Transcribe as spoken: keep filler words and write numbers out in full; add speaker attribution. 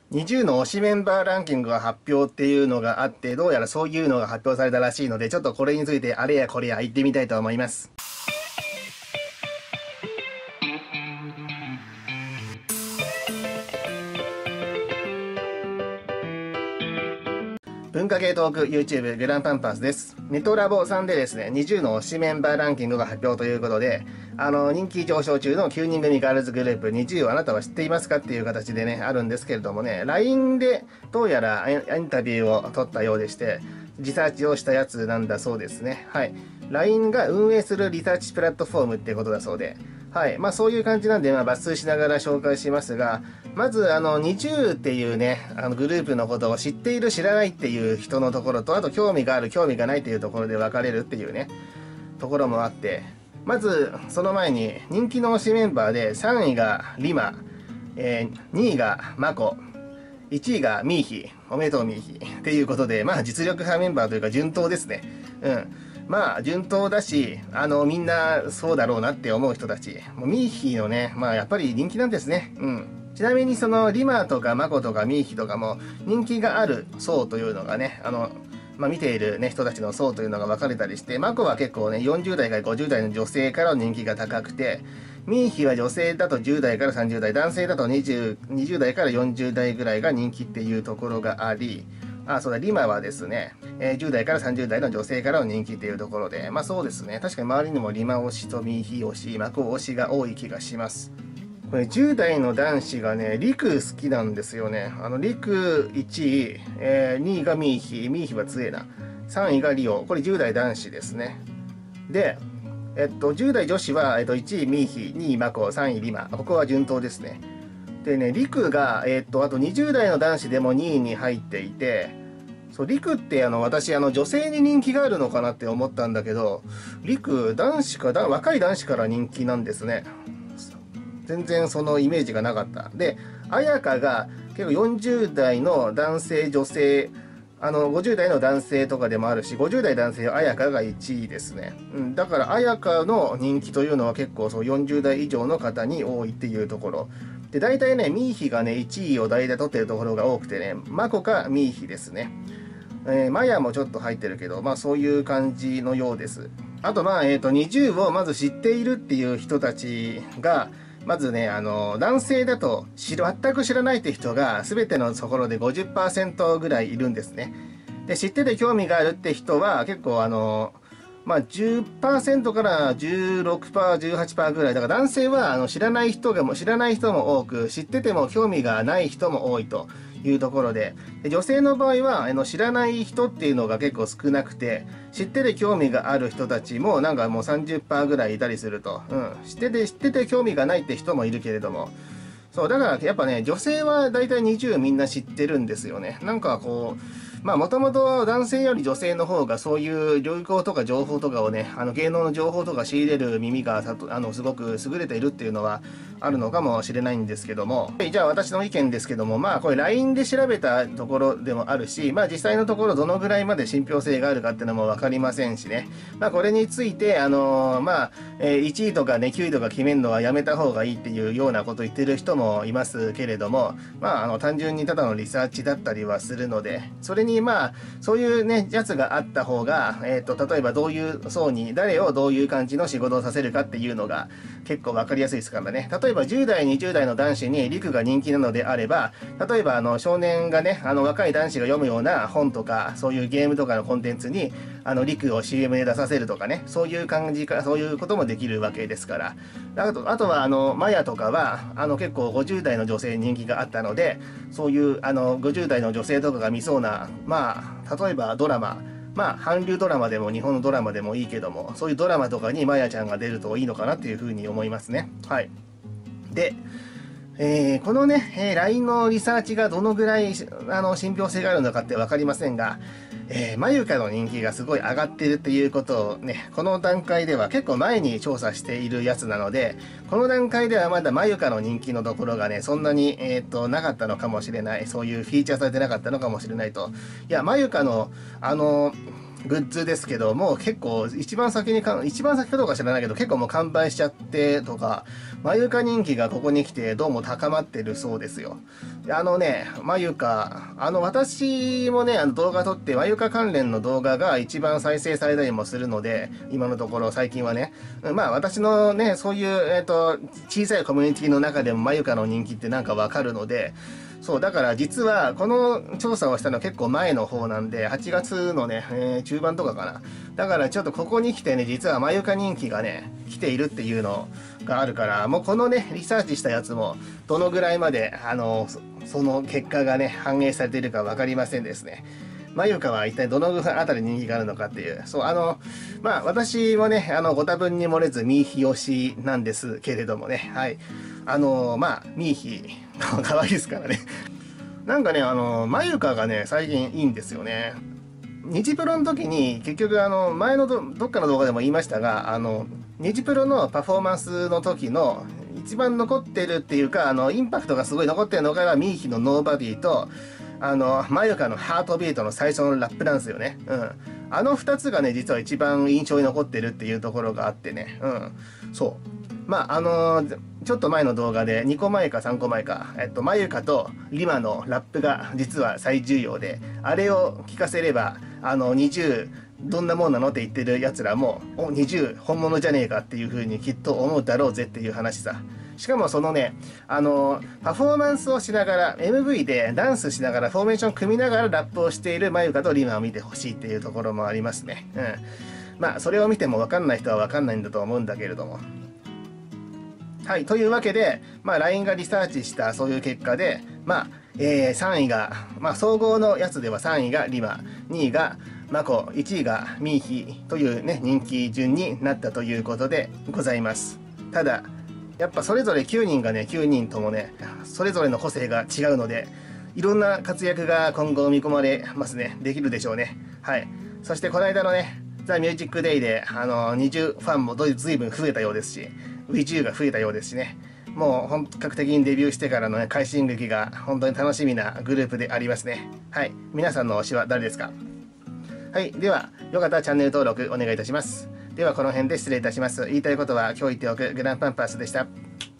Speaker 1: にじゅうの推しメンバーランキングが発表っていうのがあって、どうやらそういうのが発表されたらしいので、ちょっとこれについてあれやこれや言ってみたいと思います。文化系トーク YouTube グランパンパスです。ネトラボさんでですね、にじゅうの推しメンバーランキングが発表ということで、あの、人気上昇中のきゅうにん組ガールズグループにじゅうをあなたは知っていますかっていう形でね、あるんですけれどもね、ライン でどうやらインタビューを取ったようでして、リサーチをしたやつなんだそうですね。はい。ライン が運営するリサーチプラットフォームっていうことだそうで、はい。まあそういう感じなんで、まあ抜粋しながら紹介しますが、まずあのにじゅうっていうね、あのグループのことを知っている知らないっていう人のところと、あと興味がある興味がないっていうところで分かれるっていうね、ところもあって、まずその前に人気の推しメンバーでさんいがリマ、えー、にいがマコ、いちいがミーヒ、おめでとうミーヒっていうことで、まあ実力派メンバーというか順当ですね。うん。まあ順当だし、あのみんなそうだろうなって思う人たち。もうミーヒのね、まあやっぱり人気なんですね。うん。ちなみにそのリマとかマコとかミーヒとかも人気がある層というのがね、あの、まあ見ているね、人たちの層というのが分かれたりして、マコは結構ね、よんじゅう代からごじゅう代の女性からの人気が高くて、ミーヒは女性だとじゅう代からさんじゅう代、男性だとにじゅう、にじゅう代からよんじゅう代ぐらいが人気っていうところがあり、あ、そうだ、リマはですね、えー、じゅう代からさんじゅう代の女性からの人気っていうところで、まあそうですね、確かに周りにもリマ推しとミーヒ推し、マコ推しが多い気がします。これじゅう代の男子がね、リク好きなんですよね。あの、リクいちい、えー、にいがミーヒ、ミーヒは強えな。さんいがリオ、これじゅう代男子ですね。で、えっと、じゅう代女子は、えっと、いちいミーヒ、にいマコ、さんいリマ。ここは順当ですね。でね、リクが、えっと、あとにじゅう代の男子でもにいに入っていて、そう、リクってあの、私、あの、女性に人気があるのかなって思ったんだけど、リク、男子か、だ若い男子から人気なんですね。全然そのイメージがなかった。で、綾香が結構よんじゅう代の男性、女性、あの、ごじゅう代の男性とかでもあるし、ごじゅう代男性、綾香がいちいですね。うん、だから、綾香の人気というのは結構そうよんじゅう代以上の方に多いっていうところ。で、大体ね、ミーヒがね、いちいを代々取ってるところが多くてね、マコかミーヒですね。えー、マヤもちょっと入ってるけど、まあそういう感じのようです。あとまあ、えっと、にじゅうをまず知っているっていう人たちが、まずね、あの、男性だと知る、全く知らないって人が全てのところで ごじゅっパーセント ぐらいいるんですね。で、知ってて興味があるって人は結構あの、まあ じゅっパーセント からじゅうろくパーセント、じゅうはちパーセント ぐらい。だから男性はあの知らない人がも、知らない人も多く、知ってても興味がない人も多いというところで、で女性の場合はあの知らない人っていうのが結構少なくて、知ってて興味がある人たちもなんかもう さんじゅっパーセント ぐらいいたりすると。うん。知ってて、知ってて興味がないって人もいるけれども、そう、だからやっぱね、女性はだいたいにじゅうみんな知ってるんですよね。なんかこう、まあもともと男性より女性の方がそういう流行とか情報とかをね、あの芸能の情報とか仕入れる耳がさとあのすごく優れているっていうのはあるのかもしれないんですけども、じゃあ私の意見ですけども、まあこれ ライン で調べたところでもあるし、まあ実際のところどのぐらいまで信憑性があるかっていうのもわかりませんしね。まあこれについて、あのー、まあ、えー、いちいとかね、きゅういとか決めるのはやめた方がいいっていうようなことを言ってる人もいますけれども、まああの単純にただのリサーチだったりはするので、それにまあ、そういうね、やつがあった方が、えっと、例えばどういう層に、誰をどういう感じの仕事をさせるかっていうのが結構わかりやすいですからね。例えばじゅう代、にじゅう代の男子に陸が人気なのであれば、例えばあの少年がね、あの若い男子が読むような本とか、そういうゲームとかのコンテンツに、あの陸を シーエム で出させるとかね、そういう感じか、そういうこともできるわけですから。あと、あとはあの、マヤとかは、あの結構ごじゅう代の女性に人気があったので、そういうあのごじゅう代の女性とかが見そうな、まあ、例えばドラマ、まあ韓流ドラマでも日本のドラマでもいいけども、そういうドラマとかにマヤちゃんが出るといいのかなっていうふうに思いますね。はい。で、えー、このね、えー、ライン のリサーチがどのぐらいあの信憑性があるのかって分かりませんが、えー、マユカの人気がすごい上がってるっていうことをね、この段階では結構前に調査しているやつなので、この段階ではまだマユカの人気のところがね、そんなに、えっと、なかったのかもしれない。そういうフィーチャーされてなかったのかもしれないと。いや、マユカの、あの、 グッズですけども、結構一番先にか、一番先かどうか知らないけど、結構もう完売しちゃってとか、マユカ人気がここに来てどうも高まってるそうですよ。あのね、マユカ、あの私もね、あの動画撮って、マユカ関連の動画が一番再生されたりもするので、今のところ最近はね、まあ私のね、そういう、えっと、小さいコミュニティの中でもマユカの人気ってなんかわかるので、そう、だから実はこの調査をしたのは結構前の方なんで、はちがつのね、えー、中盤とかかな。だからちょっとここに来てね、実はマユカ人気がね、来ているっていうのがあるから、もうこのね、リサーチしたやつも、どのぐらいまで、あの、そ, その結果がね、反映されているかわかりませんですね。マユカは一体どのあたりに人気があるのかっていう。そう、あの、まあ私もね、あの、ご多分に漏れず、ミーヒ推しなんですけれどもね、はい。あの、まあ、ミーヒ、可愛いですからね。なんかね、あの、マユカがね、最近いいんですよね。日プロの時に、結局、あの、前の ど, どっかの動画でも言いましたが、あの、日プロのパフォーマンスの時の、一番残ってるっていうか、あの、インパクトがすごい残ってるのが、ミーヒのノーバディと、あの、マユカのハートビートの最初のラップなんですよね。うん。あの二つがね、実は一番印象に残ってるっていうところがあってね。うん。そう。まあ、あのー、ちょっと前の動画でにこまえかさんこまえか、えっと、マユカとリマのラップが実は最重要で、あれを聞かせれば、あの、にじゅう、どんなもんなのって言ってる奴らも、お、にじゅう本物じゃねえかっていう風にきっと思うだろうぜっていう話さ。しかもそのね、あの、パフォーマンスをしながら、エムブイ でダンスしながら、フォーメーション組みながらラップをしているマユカとリマを見てほしいっていうところもありますね。うん。まあ、それを見ても分かんない人は分かんないんだと思うんだけれども。はい。というわけで、まあ、ライン がリサーチしたそういう結果で、まあ、えー、さんいが、まあ、総合のやつではさんいがリマ、にいがマコ、いちいがミーヒというね、人気順になったということでございます。ただ、やっぱそれぞれきゅうにんがね、きゅうにんともね、それぞれの個性が違うので、いろんな活躍が今後見込まれますね。できるでしょうね。はい。そしてこの間のね、ザ・ミュージック・デイで、あの、二重ファンもずいぶん増えたようですし、ウィジューが増えたようですしね。もう本格的にデビューしてからのね、快進撃が本当に楽しみなグループでありますね。はい。皆さんの推しは誰ですか？はい。では、よかったらチャンネル登録お願いいたします。では、この辺で失礼いたします。言いたいことは今日言っておくグランパンパスでした。